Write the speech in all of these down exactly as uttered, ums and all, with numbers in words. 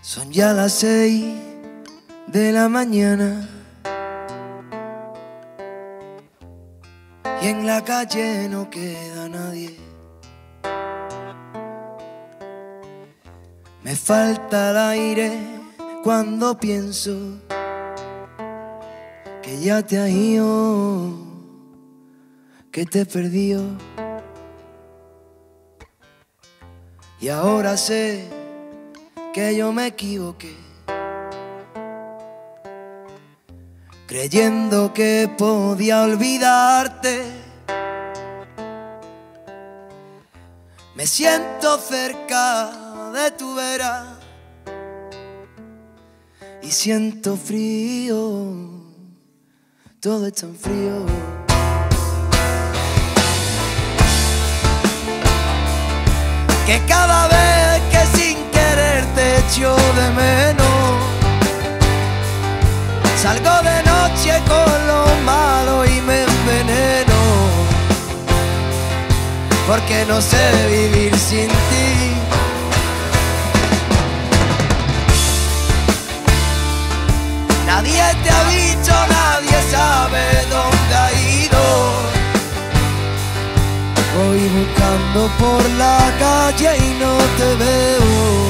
Son ya las seis de la mañana y en la calle no queda nadie. Me falta el aire cuando pienso que ya te has ido, que te he perdido. Y ahora sé que yo me equivoqué, creyendo que podía olvidarte. Me siento cerca de tu vera y siento frío, todo es tan frío. Que cada vez que sin querer te echo de menos, salgo de noche con lo malo y me enveneno, porque no sé vivir sin ti. Nadie te ha visto, nadie sabe dónde ha ido. Voy buscando por la calle y no te veo,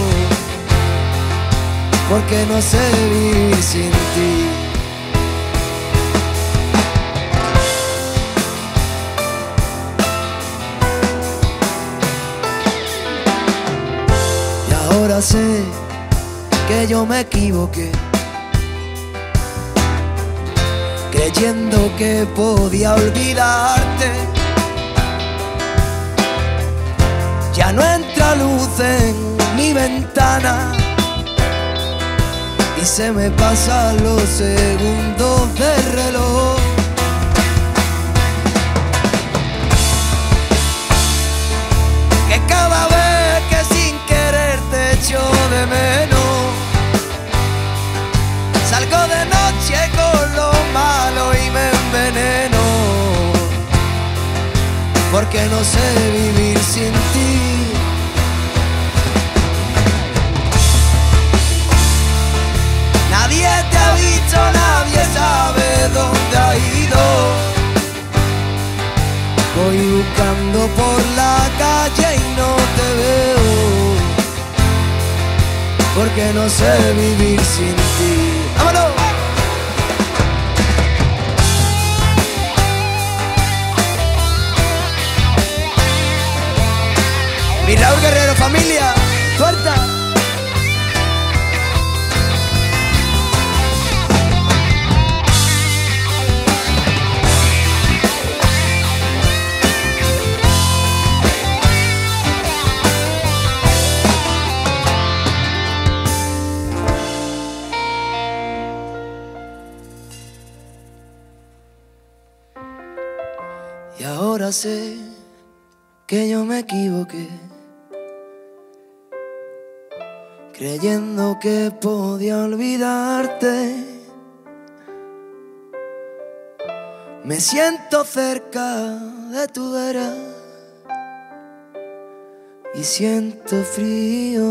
porque no sé vivir sin ti. Y ahora sé que yo me equivoqué, creyendo que podía olvidarte. Ya no entra luz en mi ventana y se me pasan los segundos del reloj. Que cada vez que sin querer te echo de menos, salgo de noche con lo malo y me enveneno, porque no sé vivir sin ti. Nadie te ha visto, nadie sabe dónde ha ido. Voy buscando por la calle y no te veo, porque no sé vivir sin ti. ¡Vámonos! Mi Raúl Guerrero, familia, suelta. Y ahora sé que yo me equivoqué, creyendo que podía olvidarte. Me siento cerca de tu vera y siento frío,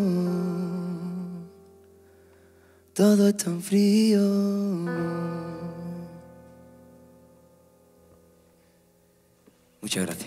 todo es tan frío. Muchas gracias.